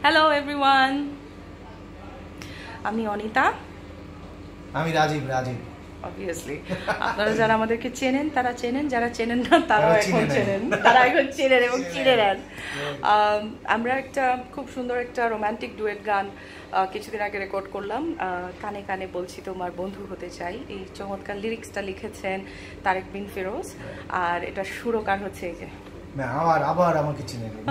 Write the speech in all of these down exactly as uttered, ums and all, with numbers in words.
Hello everyone. আমি অনিতা। আমি Rajib Rajib Obviously. আপনারা যারা আমাদেরকে চেনেন তারা চেনেন, যারা চেনেন না তারাও এখন চেনেন। তারা এখন চেনেন এবং চিনে নেন। আমরা একটা খুব সুন্দর একটা রোমান্টিক ডুয়েট গান কিছুদিন আগে রেকর্ড করলাম, কানে কানে বলছি তোমার বন্ধু হতে চাই। এই চমৎকার লিরিক্সটা লিখেছেন তারেক বিন ফিরোজ, আর এটা সুরকার হচ্ছে এই যে আবার আবার আমাকে চিনে নেন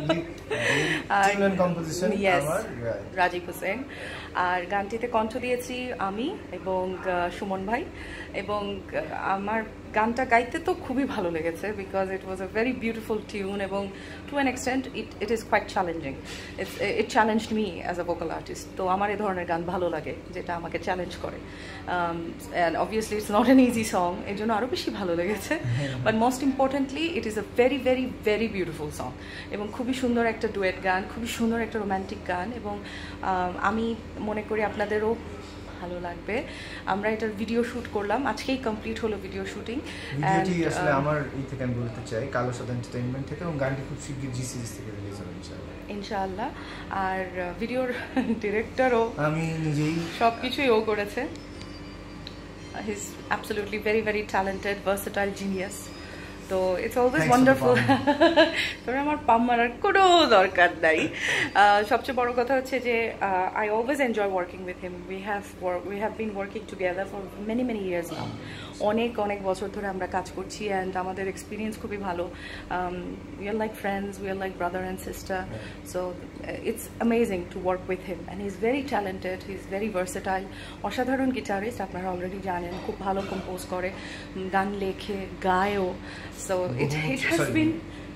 কম্পোজিশন আমার রাজীব হোসেন, আর গানটিতে কণ্ঠ দিয়েছি আমি এবং সুমন ভাই। এবং আমার গানটা গাইতে তো খুবই ভালো লেগেছে, because it was a very beautiful tune এবং to an extent it it is quite challenging. It's it challenged me as a vocal artist. তো আমার এই ধরনের গান ভালো লাগে যেটা আমাকে চ্যালেঞ্জ করে, and obviously it's not an easy song, এর জন্য আরও বেশি ভালো লেগেছে। But most importantly it is a very very very beautiful song এবং খুবই সুন্দর একটা ডুয়েট গান, খুবই সুন্দর একটা রোম্যান্টিক গান, এবং আমি মনে করি আপনাদেরও ভালো লাগবে। আমরা এটার ভিডিও শুট করলাম, আজকেই কমপ্লিট হলো ভিডিও শুটিং। ভিডিওটি আসলে আমার এই থেকে আমি বলতে চাই কালো সাদা এন্টারটেইনমেন্ট থেকে, এবং গানটি খুব শীঘ্রই জি সিরিজ থেকে রিলিজ হবে ইনশাআল্লাহ ইনশাআল্লাহ। আর ভিডিওর ডিরেক্টরও আমি নিজেই, সব কিছুই ও করেছে। He is absolutely very very talented, versatile, genius. তো ইটস অলওয়েজ ওয়ান্ডারফুল। তবে আমার পাম মারার কোনো দরকার নাই। সবচেয়ে বড় কথা হচ্ছে যে I always enjoy working with him. We have we have been working together for many many years now. অনেক অনেক বছর ধরে আমরা কাজ করছি, অ্যান্ড আমাদের এক্সপিরিয়েন্স খুবই ভালো। We are like friends, we are like brother and sister. So it's amazing to work with him, and he is very talented, he is very versatile. অসাধারণ গিটারিস্ট, আপনারা অলরেডি জানেন, খুব ভালো কম্পোজ করে, গান লেখে, গায়ও। So it, it has been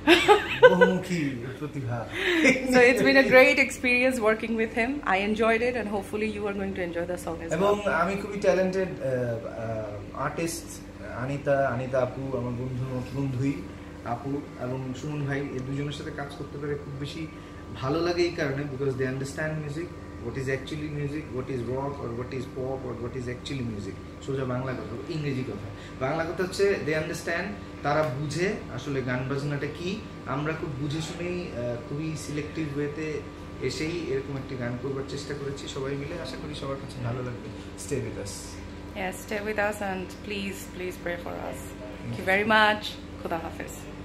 so it's been a great experience working with him. I enjoyed it, and hopefully you are going to enjoy the song as well. এবং আমি খুবই ট্যালেন্টেড আর্টিস্ট অনিতা অনিতা আপু, আমার বন্ধু বন্ধুই আপু এবং সুমন ভাই, এই দুজনের সাথে কাজ করতে পেরে খুব বেশি ভালো লাগে এই কারণে, because they understand music, what is actually music, what is rock or what is pop or what is actually music. সোজা বাংলা কথা, ইংরেজি কথা। বাংলা কথা হচ্ছে দে আন্ডারস্ট্যান্ড, তারা বুঝে আসলে গান বাজনাটা কি। আমরা খুব বুঝে শুনেই খুবই সিলেক্টিভ ওয়েতে এসেই এরকম একটি গান করবার চেষ্টা করেছি সবাই মিলে। আশা করি সবার কাছে ভালো লাগবে। Stay with us. Yes, stay with us, and please please pray for us. Thank you very much. Khuda Hafiz.